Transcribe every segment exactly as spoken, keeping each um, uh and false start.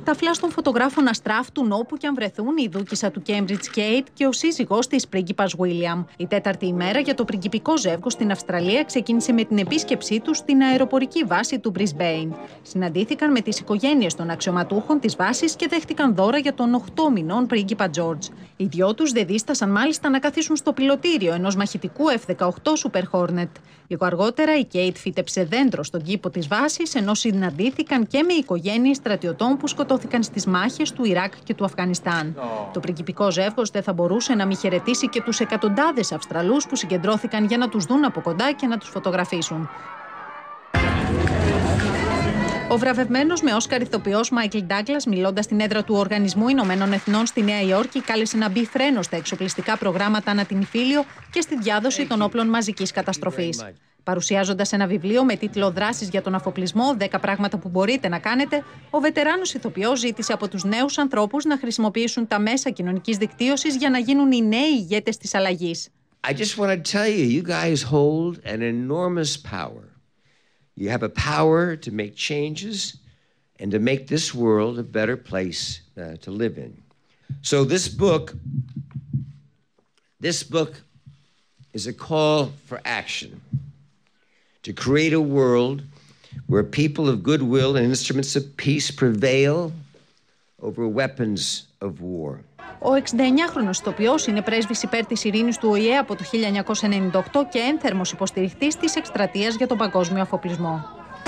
Τα φλας των φωτογράφων αστράφτουν όπου και αν βρεθούν η δούκισσα του Κέμπριτζ Κέιτ και ο σύζυγός της πρίγκιπας Βίλιαμ. Η τέταρτη ημέρα για το πριγκιπικό ζεύγος στην Αυστραλία ξεκίνησε με την επίσκεψή τους στην αεροπορική βάση του Μπρισμπέιν. Συναντήθηκαν με τις οικογένειες των αξιωματούχων της βάσης και δέχτηκαν δώρα για τον οκτώ μηνών πρίγκιπα Τζόρτζ. Οι δυο τους δεν δίστασαν μάλιστα να καθίσουν στο πιλωτήριο ενός μαχητικού εφ δεκαοκτώ Super Hornet. Λίγο αργότερα η Κέιτ φύτεψε δέντρο στον κήπο της βάσης, ενώ συναντήθηκαν και με οικογένειες στρατιωτών που σκοτώθηκαν στις μάχες του Ιράκ και του Αφγανιστάν. Oh. Το πριγκιπικό ζεύγος δεν θα μπορούσε να μη χαιρετήσει και τους εκατοντάδες Αυστραλούς που συγκεντρώθηκαν για να τους δουν από κοντά και να τους φωτογραφίσουν. Ο βραβευμένος με Όσκαρ ηθοποιός Μάικλ Ντάγκλας, μιλώντας στην έδρα του Οργανισμού Ηνωμένων Εθνών στη Νέα Υόρκη, κάλεσε να μπει φρένο στα εξοπλιστικά προγράμματα ανά την Ιφίλιο και στη διάδοση των όπλων μαζικής καταστροφής. Παρουσιάζοντας ένα βιβλίο με τίτλο «Δράσεις για τον αφοπλισμό, δέκα πράγματα που μπορείτε να κάνετε», ο βετεράνος ηθοποιός ζήτησε από τους νέους ανθρώπους να χρησιμοποιήσουν τα μέσα κοινωνικής δικτύωσης για να γίνουν οι νέοι ηγέτες της αλλαγής. I just want to tell you, you guys hold an enormous power. You have a power to make changes and to make this world a better place uh, to live in. So this book, this book is a call for action to create a world where people of goodwill and instruments of peace prevail over weapons of war. Ο εξηνταεννιάχρονος ηθοποιός είναι πρέσβης υπέρ της ειρήνης του Ο Η Ε από το χίλια εννιακόσια ενενήντα οκτώ και ένθερμος υποστηριχτής της εκστρατείας για τον παγκόσμιο αφοπλισμό.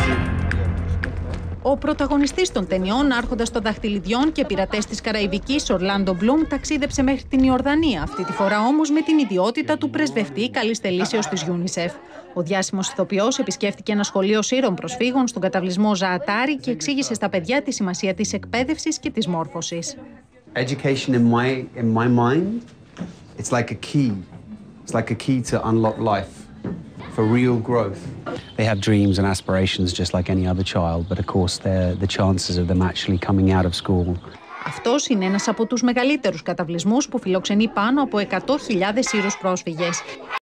Ο πρωταγωνιστής των ταινιών, άρχοντας των δαχτυλιδιών και πειρατές της Καραϊβικής, Ορλάντο Μπλουμ, ταξίδεψε μέχρι την Ιορδανία, αυτή τη φορά όμως με την ιδιότητα του πρεσβευτή καλής θελήσεως της Γιούνισεφ. Ο διάσημος ηθοποιός επισκέφτηκε ένα σχολείο σύρων προσφύγων στον καταβλισμό Ζαατάρι και εξήγησε στα παιδιά τη σημασία της εκπαίδευσης και της μόρφωσης. Education in my in my mind, it's like a key. It's like a key to unlock life for real growth. They have dreams and aspirations just like any other child, but of course the chances of them actually coming out of school. Αυτός είναι ένας από τους μεγαλύτερους καταβλισμούς που φιλοξενεί πάνω από εκατό χιλιάδες Σύρους πρόσφυγες.